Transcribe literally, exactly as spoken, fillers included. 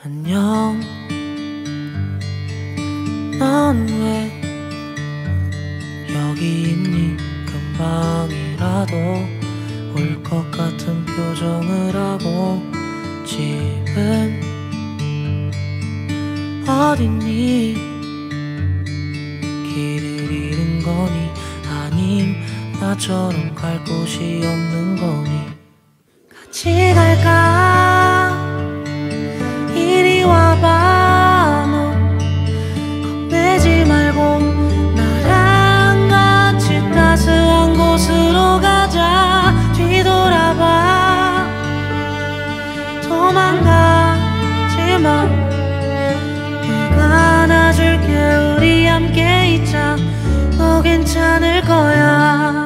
안녕. 넌 왜 여기 있니? 금방이라도 올 것 같은 표정을 하고. 집은 어딨니? 길을 잃은 거니? 아님 나처럼 갈 곳이 없는 거니? 같이 갈까? 이리 와봐. 너 겁내지 말고 나랑 같이 따스한 곳으로 가자. 뒤돌아봐. 도망가지 마. 내가 안아줄게. 우리 함께 있자. 너 괜찮을 거야.